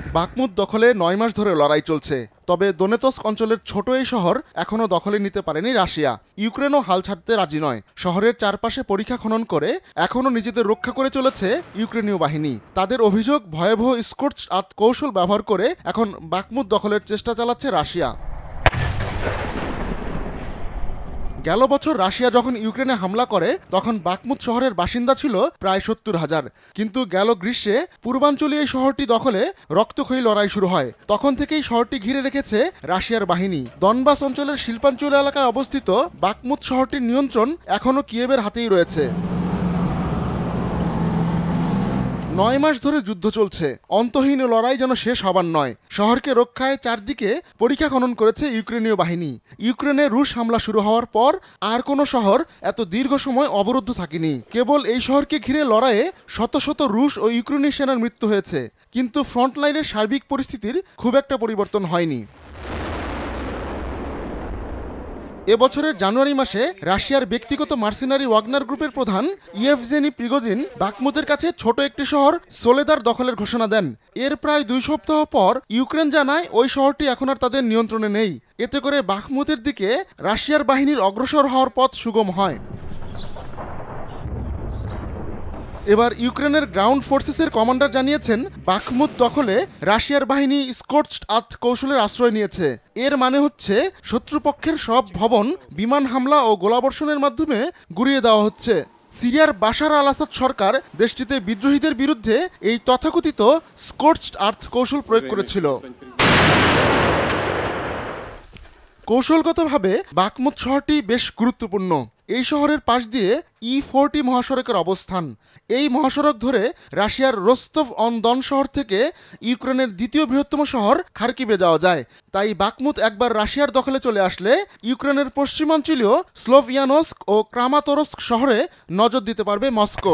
Bakhmut দখলে ৯ মাস ধরে লড়াই চলছে। তবে দোনেতস্ক অঞ্চলের ছোট এই শহর এখনও দখলে নিতে পারেনি রাশিয়া। ইউক্রেনও হাল ছাড়তে রাজি নয়। শহরের চারপাশে পরিখা খনন করে এখনও নিজেদের রক্ষা করে চলেছে ইউক্রেনীয় বাহিনী। তাদের অভিযোগ, ভয়াবহ স্কোর্চড আর্থ কৌশল ব্যবহার করে এখন বাখমুত দখলের চেষ্টা চালাচ্ছে রাশিয়া। গেল বছর রাশিয়া যখন ইউক্রেনে হামলা করে তখন বাখমুত শহরের বাসিন্দা ছিল প্রায় ৭০,০০০। কিন্তু গেল গ্রীষ্মে পূর্বাঞ্চলীয় এই শহরটি দখলে রক্তক্ষয়ী লড়াই শুরু হয়। তখন থেকেই শহরটি ঘিরে রেখেছে রাশিয়ার বাহিনী। দনবাস অঞ্চলের শিল্পাঞ্চল এলাকায় অবস্থিত বাখমুত শহরটির নিয়ন্ত্রণ এখনও কিয়েভের হাতেই রয়েছে। ৯ মাস ধরে যুদ্ধ চলছে। অন্তহীন লড়াই যেন শেষ হবার নয়। শহরকে রক্ষায় চারদিকে পরিখা খনন করেছে ইউক্রেনীয় বাহিনী। ইউক্রেনে রুশ হামলা শুরু হওয়ার পর আর কোনো শহর এত দীর্ঘ সময় অবরুদ্ধ থাকেনি। কেবল এই শহরকে ঘিরে লড়াইয়ে শত শত রুশ ও ইউক্রেনীয় সেনার মৃত্যু হয়েছে। কিন্তু ফ্রন্টলাইনের সার্বিক পরিস্থিতির খুব একটা পরিবর্তন হয়নি। এবছরের জানুয়ারি মাসে রাশিয়ার ব্যক্তিগত মার্সেনারি ওয়াগনার গ্রুপের প্রধান ইয়েভজেনি প্রিগোজিন বাখমুতের কাছে ছোট একটি শহর সোলেদার দখলের ঘোষণা দেন। এর প্রায় ২ সপ্তাহ পর ইউক্রেন জানায় ওই শহরটি এখন আর তাদের নিয়ন্ত্রণে নেই। এতে করে বাখমুতের দিকে রাশিয়ার বাহিনীর অগ্রসর হওয়ার পথ সুগম হয়। এবার ইউক্রেনের গ্রাউন্ড ফোর্সেসের কমান্ডার জানিয়েছেন, বাখমুত দখলে রাশিয়ার বাহিনী স্কোর্চড আর্থ কৌশলের আশ্রয় নিয়েছে। এর মানে হচ্ছে শত্রুপক্ষের সব ভবন বিমান হামলা ও গোলাবর্ষণের মাধ্যমে গুড়িয়ে দেওয়া হচ্ছে। সিরিয়ার বাশার আল আসাদ সরকার দেশটিতে বিদ্রোহীদের বিরুদ্ধে এই তথাকথিত স্কোর্চড আর্থ কৌশল প্রয়োগ করেছিল। কৌশলগতভাবে বাখমুত শহরটি বেশ গুরুত্বপূর্ণ। এই শহরের পাশ দিয়ে E40 মহাসড়কের অবস্থান। এই মহাসড়ক ধরে রাশিয়ার রোস্তভ অন দন শহর থেকে ইউক্রেনের দ্বিতীয় বৃহত্তম শহর খার্কিভে যাওয়া যায়। তাই বাখমুত একবার রাশিয়ার দখলে চলে আসলে ইউক্রেনের পশ্চিমাঞ্চলীয় স্লোভিয়ানস্ক ও ক্রামাতোরস্ক শহরে নজর দিতে পারবে মস্কো।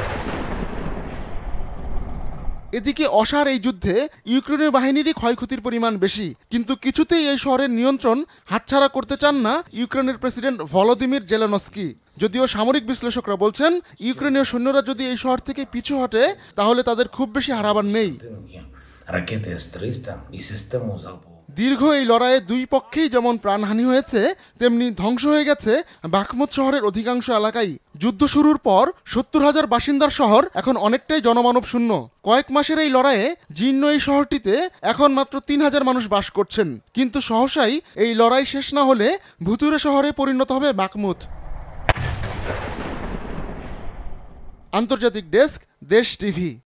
এদিকে অসার এই যুদ্ধে ইউক্রেনীয় বাহিনীরই ক্ষয়ক্ষতির পরিমাণ বেশি। কিন্তু কিছুতেই এই শহরের নিয়ন্ত্রণ হাতছাড়া করতে চান না ইউক্রেনের প্রেসিডেন্ট ভলোদিমির জেলেনস্কি। যদিও সামরিক বিশ্লেষকরা বলছেন, ইউক্রেনীয় সৈন্যরা যদি এই শহর থেকে পিছু হটে তাহলে তাদের খুব বেশি হারাবার নেই। দীর্ঘ এই লড়াইয়ে দুই পক্ষেই যেমন প্রাণহানি হয়েছে, তেমনি ধ্বংস হয়ে গেছে বাখমুত শহরের অধিকাংশ এলাকাই। যুদ্ধ শুরুর পর ৭০,০০০ বাসিন্দার শহর এখন অনেকটাই জনমানব শূন্য। কয়েক মাসের এই লড়াইয়ে জীর্ণ এই শহরটিতে এখন মাত্র ৩,০০০ মানুষ বাস করছেন। কিন্তু সহসাই এই লড়াই শেষ না হলে ভুতুরে শহরে পরিণত হবে বাখমুত। আন্তর্জাতিক ডেস্ক, দেশ টিভি।